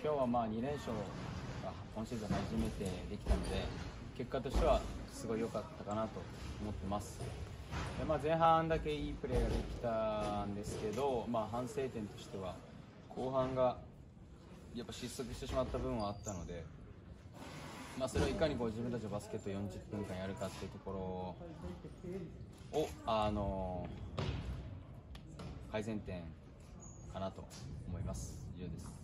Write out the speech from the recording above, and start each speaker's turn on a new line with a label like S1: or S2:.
S1: 今日は2連勝が今シーズン初めてできたので、結果としてはすごい良かったかなと思ってます。で前半だけいいプレーができたんですけど、反省点としては後半がやっぱ失速してしまった分はあったので、それをいかに自分たちのバスケット40分間やるかっていうところを改善点かなと思います。以上です。